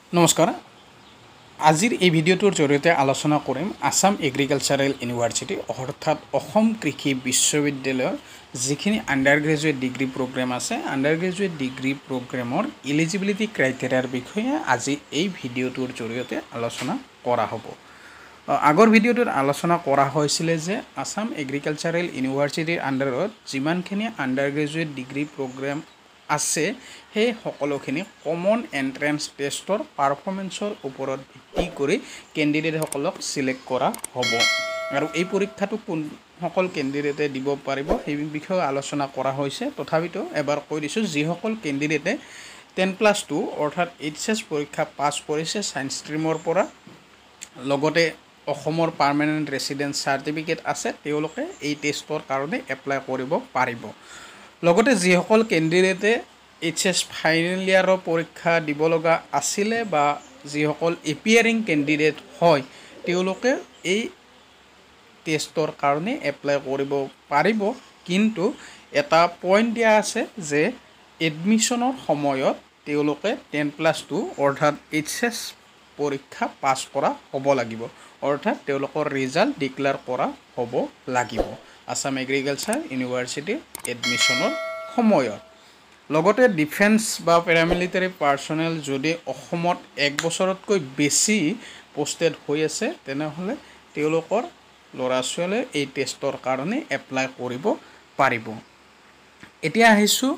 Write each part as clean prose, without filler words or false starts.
নমস্কাৰ আজিৰ এই ভিডিঅ'টোৰ জৰিয়তে আলোচনা কৰিম আসাম এগ্ৰিকালচাৰেল ইউনিভাৰ্চিটি অৰ্থাৎ অসম কৃষি বিশ্ববিদ্যালয়ৰ যিখিনি আণ্ডাৰ গ্ৰেজুৱেট ডিগ্ৰী প্ৰগ্ৰেম আছে আণ্ডাৰ গ্ৰেজুৱেট ডিগ্ৰী প্ৰগ্ৰেমৰ ইলিজিবিলিটি ক্ৰাইটেৰিয়াৰ বিষয়ে আজি এই ভিডিঅ'টোৰ জৰিয়তে আলোচনা কৰা হ'ব আগৰ ভিডিঅ'টোত আলোচনা কৰা হৈছিল যে আসাম এগ্ৰিকালচাৰেল ইউনিভাৰ্চিটিৰ আণ্ডাৰত যিমানখিনি আণ্ডাৰ গ্ৰেজুৱেট ডিগ্ৰী প্ৰগ্ৰেম আছে সেই সকলোখিনি কমন এন্ট্ৰেন্স টেষ্টৰ পাৰফৰ্মেন্সৰ ওপৰত ভিত্তি কৰি ক্যান্ডিডেটসকলক সিলেক্ট কৰা হ'ব আৰু এই পৰীক্ষাটো কোন সকল ক্যান্ডিডেটে দিব পাৰিব সেই বিষয়ে আলোচনা কৰা হৈছে তথাপিতো এবাৰ কৈ দিছো যিসকল ক্যান্ডিডেটে 10+2 অৰ্থাৎ এইচএছ পৰীক্ষা পাছ কৰিছে সায়েন্স ষ্ট্ৰীমৰ পৰা লগতে অসমৰ পাৰ্মানেন্ট ৰেসিডেন্স সাৰ্টিফিকেট আছে তেওঁলোকে এই টেষ্টৰ কাৰণে এপ্লাই কৰিব পাৰিব লগতে যিসকল ক্যান্ডিডেটে এইচএছ ফাইনেল ইয়াৰৰ পৰীক্ষা দিব লগা আছিল বা যিসকল এপিয়াৰিং ক্যান্ডিডেট হয় তেওঁলোকে এই টেষ্টৰ কাৰণে এপ্লাই কৰিব পাৰিব কিন্তু এটা পইণ্ট দিয়া আছে যে এডমিশনৰ সময়ত তেওঁলোকে 10+2 অৰ্থাৎ এইচএছ পৰীক্ষা পাছ কৰা হ'ব লাগিব অৰ্থাৎ তেওঁলোকৰ ৰিজাল্ট ডিক্লেয়াৰ কৰা হ'ব লাগিব আসাম এগ্ৰিকালচাৰ ইউনিভাৰ্চিটি এডমিশনৰ সময়ত লগতে ডিফেন্স বা প্যাৰামিলিটাৰী পাৰ্সনেল যদি অসমত এক বছৰতকৈ বেছি পোষ্টেড হৈ আছে তেনেহলে তেওঁলোকৰ ল'ৰা ছোৱালীয়ে এই টেষ্টৰ কাৰণে এপ্লাই কৰিব পাৰিব এতিয়া আহিছো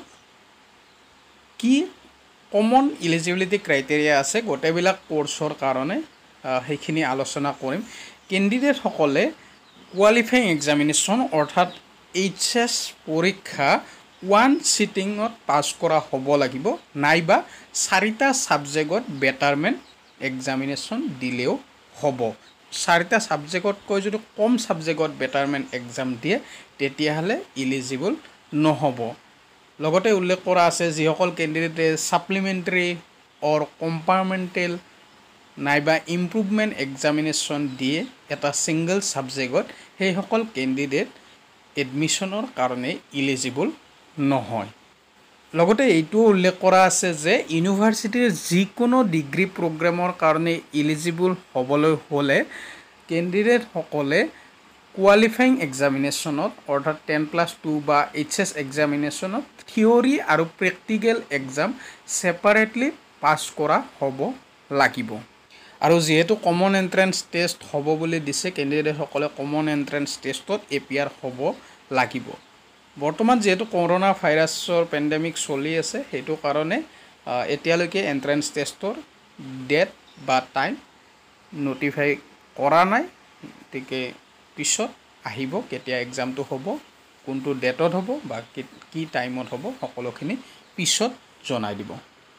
কি কমন এলিজিবিলিটি ক্ৰাইটেৰিয়া আছে গোটেইবিলাক কোৰ্সৰ কাৰণে সেইখিনি আলোচনা কৰিম ক্যান্ডিডেট সকলে কোৱালিফাইং এক্সামিনেশ্যন অৰ্থাৎ এইচএছ পৰীক্ষা 1 সিটিংত পাস কৰা হ'ব লাগিব নাইবা 4টা সাবজেক্টত বেটাৰমেন্ট এক্সামিনেশ্যন দিলেও হ'ব 4টা সাবজেক্টত কৈ যদি কম সাবজেক্টত বেটাৰমেন্ট এক্সাম দিয়ে তেতিয়াহলে এলিজিবল নহব লগতে উল্লেখ কৰা আছে যিসকল ক্যান্ডিডেটে সাপ্লিমেন্টাৰী অৰ কম্পাৰ্টমেন্টেল নাইবা ইমপ্ৰুভমেন্ট এক্সামিনেশ্যন দিয়ে এটা সিঙ্গল সাবজেক্টত সেই সকল ক্যান্ডিডেট এডমিশনৰ কাৰণে এলিজিবল নহয় লগতে এইটো উল্লেখ কৰা আছে যে ইউনিভাৰ্চিটিৰ যিকোনো ডিগ্ৰী প্ৰগ্ৰামৰ কাৰণে এলিজিবল হ'বলৈ হলে ক্যান্ডিডেট সকলে কোৱালিফাইং এক্সামিনেশ্যনত অৰ্থাৎ 10+2 বা এইচএছ এক্সামিনেশ্যনত থিওৰি আৰু প্ৰেক্টিকেল এক্সাম সেপাৰেটলি পাস কৰা হ'ব লাগিব আৰু যেহেতু কমন এন্ট্ৰেন্স টেষ্ট হ'ব বুলি দিছে ক্যান্ডিডেট সকলে কমন এন্ট্ৰেন্স টেষ্টত এপিয়াৰ হ'ব লাগিব বৰ্তমান যেহেতু কৰোনা ভাইৰাছৰ পেন্ডেমিক চলি আছে হেতু কাৰণে এতিয়ালৈকে এন্ট্ৰেন্স টেষ্টৰ ডেট বা টাইম নোটিফাই কৰা নাই তিকে পিছত আহিব কেতিয়া এক্সামটো হ'ব কোনটো ডেটত হ'ব বা কি টাইমত হ'ব সকলোখিনি পিছত জনাই দিব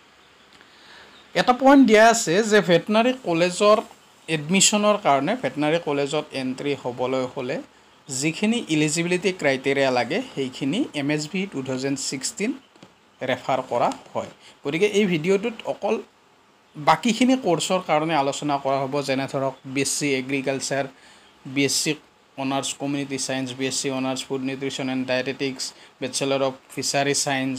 এটা পইণ্ট দিয়া আছে যে ভেটেনাৰী কলেজৰ এডমিশনৰ কাৰণে ভেটেনাৰী কলেজত এন্ট্ৰি হ'বলৈ হলে যিখিনি এলিজিবিলিটি ক্ৰাইটেৰিয়া লাগে সেইখিনি এমএছবি 2016 ৰেফাৰ কৰা হয় গতিকে এই ভিডিঅ'টোত অকল বাকিখিনি কোৰ্সৰ কাৰণে আলোচনা কৰা হ'ব যেনে ধৰক BSc agriculture BSc honours community science BSc honours food nutrition and dietetics bachelor of fishery science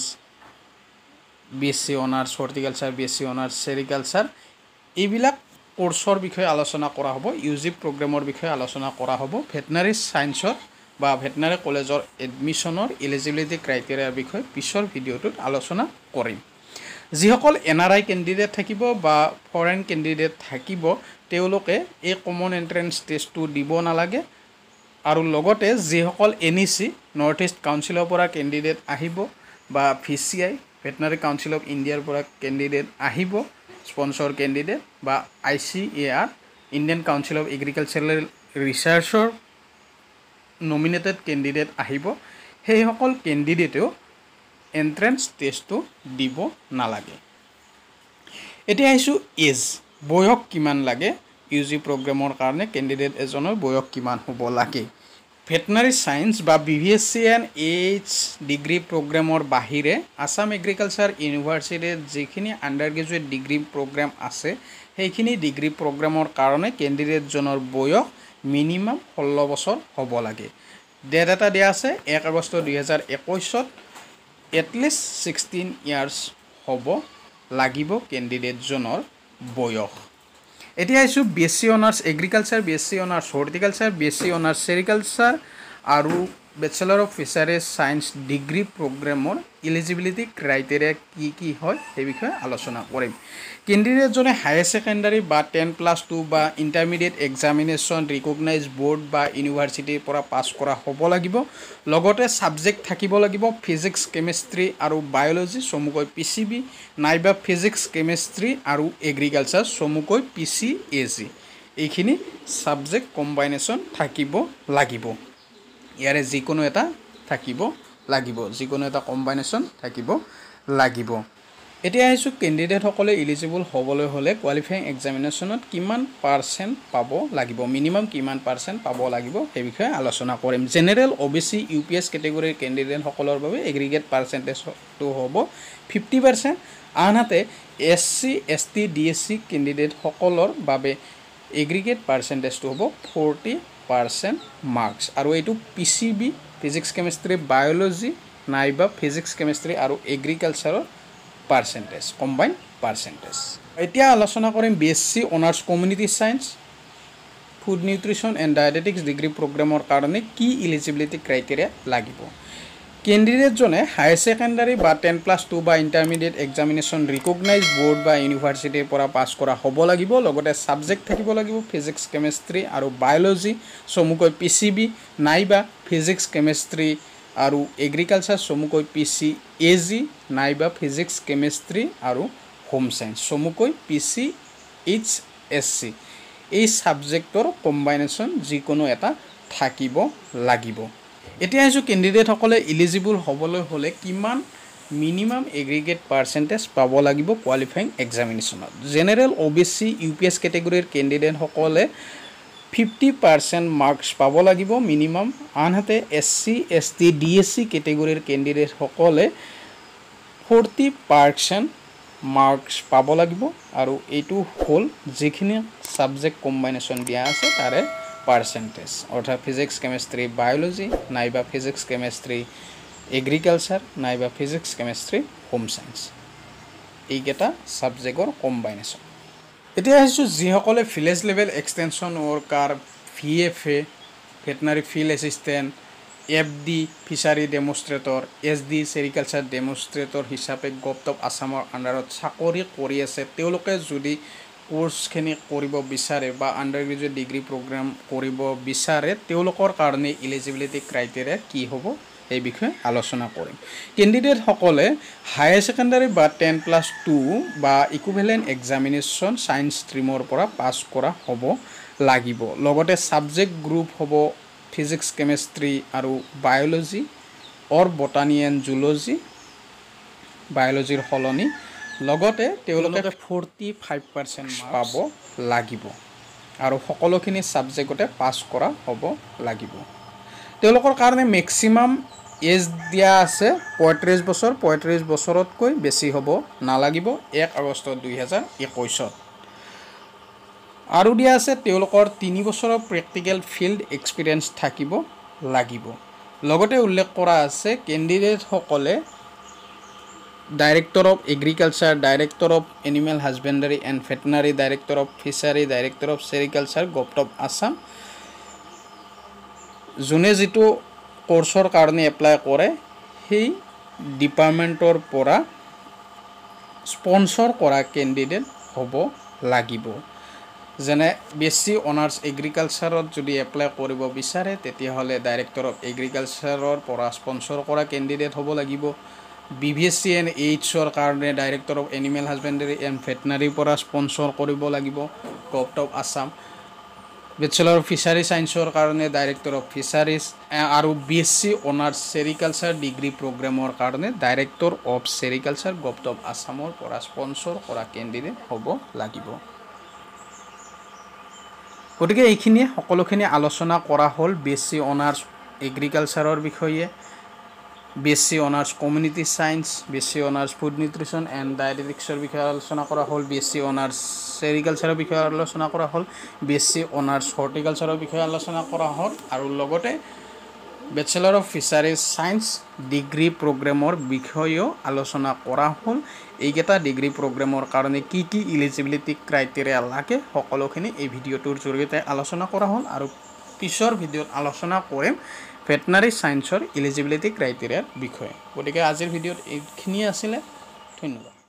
BSc honours horticulture BSc honours sericulture এইবিলাক কোৰ্সৰ বিষয়ে আলোচনা কৰা হ'ব ইউজি প্ৰগ্ৰামৰ বিষয়ে আলোচনা কৰা হ'ব ভেটেনাৰী সায়েন্সৰ বা ভেটেনাৰী কলেজৰ এডমিশনৰ এলিজিবিলিটি ক্ৰাইটেৰিয়াৰ বিষয়ে পিছৰ ভিডিঅ'টোত আলোচনা কৰিম যিসকল এনআৰআই ক্যান্ডিডেট থাকিব বা ফৰেন ক্যান্ডিডেট থাকিব তেওঁলোকে এই কমন এন্ট্ৰেন্স টেষ্টটো দিব নালাগে আৰু লগতে যিসকল এনইসি নৰ্থ ইষ্ট কাউন্সিলৰ পৰা ক্যান্ডিডেট আহিব বা ভিচিআই ভেটেনাৰী কাউন্সিল অফ ইণ্ডিয়াৰ পৰা ক্যান্ডিডেট আহিব স্পন্সৰ ক্যান্ডিডেট বা ICAR Indian council of agricultural ৰিসাৰ্চৰ নমিনেটেড ক্যান্ডিডেট আহিব সেই সকল ক্যান্ডিডেটেও এন্ট্ৰেন্স টেষ্টটো দিব নালাগে এতিয়া আহিছো এজ বয়স কিমান লাগে ইউজি প্ৰগ্ৰামৰ কাৰণে ক্যান্ডিডেট এজনৰ বয়স কিমান হ'ব লাগে ভেটেনাৰী সায়েন্স বা বিভিএসসি এণ্ড এইচ ডিগ্ৰী প্ৰগ্ৰামৰ বাহিৰে আসাম এগ্ৰিকালচাৰ ইউনিভাৰ্চিটিৰ যিখিনি আণ্ডাৰ গ্ৰেজুৱেট ডিগ্ৰী প্ৰগ্ৰাম আছে সেইখিনি ডিগ্ৰী প্ৰগ্ৰামৰ কাৰণে ক্যান্ডিডেটজনৰ বয়স মিনিমাম 16 বছৰ হ'ব লাগে ডেট এটা দিয়া আছে 1 আগষ্ট 2021 at least 16 years হ'ব লাগিব ক্যান্ডিডেটজনৰ বয়স এতিয়া আহিছোঁ BSc honours agriculture BSc honours horticulture BSc honours sericulture আৰু bachelor of fisheries science degree প্ৰগ্ৰেমৰ ইলিজিবিলিটি ক্ৰাইটেৰিয়া কি হয় সেই বিষয়ে আলোচনা কৰিম কেণ্ডিডেটজনে হায়াৰ ছেকেণ্ডাৰী বা 10+2 বা ইণ্টাৰমিডিয়েট এক্সামিনেশ্যন ৰিকগনাইজ বৰ্ড বা ইউনিভাৰ্চিটিৰ পৰা পাছ কৰা হ'ব লাগিব লগতে ছাবজেক্ট থাকিব লাগিব ফিজিক্স কেমেষ্ট্ৰি আৰু বায়'লজি চমুকৈ PCB নাইবা ফিজিক্স কেমেষ্ট্ৰি আৰু এগ্ৰিকালচাৰ চমুকৈ PCAG এইখিনি ছাবজেক্ট কম্বাইনেশ্যন থাকিব লাগিব ইয়াৰে যিকোনো এটা থাকিব লাগিব যিকোনো এটা কম্বাইনেশ্যন থাকিব লাগিব এতিয়া আহিছোঁ কেণ্ডিডেটসকলে ইলিজিবল হ'বলৈ হ'লে কোৱালিফাইং এক্সামিনেশ্যনত কিমান পাৰ্চেণ্ট পাব লাগিব মিনিমাম কিমান পাৰ্চেণ্ট পাব লাগিব সেই বিষয়ে আলোচনা কৰিম জেনেৰেল OBC UPS কেটেগৰীৰ কেণ্ডিডেটসকলৰ বাবে এগ্ৰিগেট পাৰ্চেণ্টেজটো হ'ব 50% আনহাতে SC ST DSC কেণ্ডিডেটসকলৰ বাবে এগ্ৰিগেট পাৰ্চেণ্টেজটো হ'ব 40% মাৰ্কছ আৰু এইটো PCB ফিজিক্স কেমেষ্ট্ৰি বায়'লজি নাইবা ফিজিক্স কেমেষ্ট্ৰি আৰু এগ্ৰিকালচাৰৰ পাৰ্চেণ্টেজ কম্বাইন পাৰ্চেণ্টেজ এতিয়া আলোচনা কৰিম BSc honours community science food nutrition and dietetics degree প্ৰগ্ৰেমৰ কাৰণে কি ইলিজিবিলিটি ক্ৰাইটেৰিয়া লাগিব কেণ্ডিডেটজনে হায়াৰ ছেকেণ্ডাৰী বা 10+2 বা ইণ্টাৰমিডিয়েট এক্সামিনেশ্যন ৰিকগনাইজ বৰ্ড বা ইউনিভাৰ্চিটিৰ পৰা পাছ কৰা হ'ব লাগিব লগতে ছাবজেক্ট থাকিব লাগিব ফিজিক্স কেমেষ্ট্ৰি আৰু বায়'লজি চমুকৈ PCB নাইবা ফিজিক্স কেমেষ্ট্ৰি আৰু এগ্ৰিকালচাৰ চমুকৈ PCAG নাইবা ফিজিক্স কেমেষ্ট্ৰি আৰু হোম ছায়েন্স চমুকৈ PCHSC এই ছাবজেক্টৰ কম্বাইনেশ্যন যিকোনো এটা থাকিব লাগিব এতিয়া আহিছোঁ কেণ্ডিডেটসকলে ইলিজিবল হ'বলৈ হ'লে কিমান মিনিমাম এগ্ৰিগেট পাৰ্চেণ্টেজ পাব লাগিব কোৱালিফাইং এক্সামিনেশ্যনত জেনেৰেল OBC UPS কেটেগৰীৰ কেণ্ডিডেটসকলে 50% মাৰ্কছ পাব লাগিব মিনিমাম আনহাতে SC ST DSC কেটেগৰীৰ কেণ্ডিডেটসকলে 40% মাৰ্কছ পাব লাগিব আৰু এইটো হ'ল যিখিনি ছাবজেক্ট কম্বাইনেশ্যন দিয়া আছে তাৰে পাৰ্চেণ্টেজ অৰ্থাৎ ফিজিক্স কেমেষ্ট্ৰি বায়'লজি নাইবা ফিজিক্স কেমেষ্ট্ৰি এগ্ৰিকালচাৰ নাইবা ফিজিক্স কেমেষ্ট্ৰি হোম ছায়েন্স এইকেইটা ছাবজেক্টৰ কম্বাইনেশ্যন এতিয়া আহিছোঁ যিসকলে village level extension worker VFA veterinary field assistant FD fishery demonstrator SD sericulture demonstrator হিচাপে গভৰ্ণমেণ্ট অফ আছামৰ আণ্ডাৰত চাকৰি কৰি আছে তেওঁলোকে যদি কোৰ্ছখিনি কৰিব বিচাৰে বা আণ্ডাৰ গ্ৰেজুৱেট ডিগ্ৰী প্ৰগ্ৰাম কৰিব বিচাৰে তেওঁলোকৰ কাৰণে ইলিজিবিলিটি ক্ৰাইটেৰিয়া কি হ'ব এই বিষয়ে আলোচনা কৰিম কেণ্ডিডেটসকলে হায়াৰ ছেকেণ্ডাৰী বা 10+2 বা ইকুইভেলেণ্ট এক্সামিনেশ্যন ছায়েন্স ষ্ট্ৰীমৰ পৰা পাছ কৰা হ'ব লাগিব লগতে ছাবজেক্ট গ্ৰুপ হ'ব ফিজিক্স কেমেষ্ট্ৰি আৰু biology or botany and zoology বায়'লজিৰ সলনি লগতে তেওঁলোকে 45% পাব লাগিব আৰু সকলোখিনি ছাবজেক্টতে পাছ কৰা হ'ব লাগিব তেওঁলোকৰ কাৰণে মেক্সিমাম এজ দিয়া আছে 35 বছৰ 35 বছৰতকৈ বেছি হ'ব নালাগিব 1 আগষ্ট 2021 আৰু দিয়া আছে তেওঁলোকৰ 3 বছৰৰ প্ৰেক্টিকেল ফিল্ড এক্সপিৰিয়েঞ্চ থাকিব লাগিব লগতে উল্লেখ কৰা আছে কেণ্ডিডেটসকলে director of agriculture director of animal husbandry and veterinary director of fishery director of sericulture government of Assam যোনে যিটো কোৰ্ছৰ কাৰণে এপ্লাই কৰে সেই ডিপাৰ্টমেণ্টৰ পৰা স্পন্সৰ কৰা কেণ্ডিডেট হ'ব লাগিব যেনে BSc অনাৰ্ছ এগ্ৰিকালচাৰত যদি এপ্লাই কৰিব বিচাৰে তেতিয়াহ'লে ডাইৰেক্টৰ অফ এগ্ৰিকালচাৰৰ পৰা স্পন্সৰ কৰা কেণ্ডিডেট হ'ব লাগিব BVSc এণ্ড এইচৰ কাৰণে director of animal husbandry and ভেটেনাৰীৰ পৰা স্পন্সৰ কৰিব লাগিব government of Assam bachelor of fishery ছায়েন্সৰ কাৰণে ডাইৰেক্টৰ অফ ফিচাৰিজ আৰু BSc অনাৰ্ছ চেৰিকালচাৰ ডিগ্ৰী প্ৰগ্ৰেমৰ কাৰণে director of sericulture government of আছামৰ পৰা স্পন্সৰ কৰা কেণ্ডিডেট হ'ব লাগিব গতিকে এইখিনিয়ে সকলোখিনি আলোচনা কৰা হ'ল BSc অনাৰ্ছ এগ্ৰিকালচাৰৰ বিষয়ে BSc honours community science BSc honours food nutrition and ডায়েটেটিক্সৰ বিষয়ে আলোচনা কৰা হ'ল BSc অনাৰ্ছ চেৰিকালচাৰৰ বিষয়ে আলোচনা কৰা হ'ল BSc অনাৰ্ছ হৰ্টিকালচাৰৰ বিষয়ে আলোচনা কৰা হ'ল আৰু লগতে bachelor of fisheries science degree প্ৰগ্ৰেমৰ বিষয়েও আলোচনা কৰা হ'ল এইকেইটা ডিগ্ৰী প্ৰগ্ৰেমৰ কাৰণে কি ইলিজিবিলিটি ক্ৰাইটেৰিয়া লাগে সকলোখিনি এই ভিডিঅ'টোৰ জৰিয়তে আলোচনা কৰা হ'ল আৰু পিছৰ ভিডিঅ'ত আলোচনা কৰিম ভেটেনাৰী সায়েন্সৰ ইলিজিবিলিটি ক্ৰাইটেৰিয়াৰ বিষয়ে গতিকে আজিৰ ভিডিঅ'ত এইখিনিয়ে আছিলে ধন্যবাদ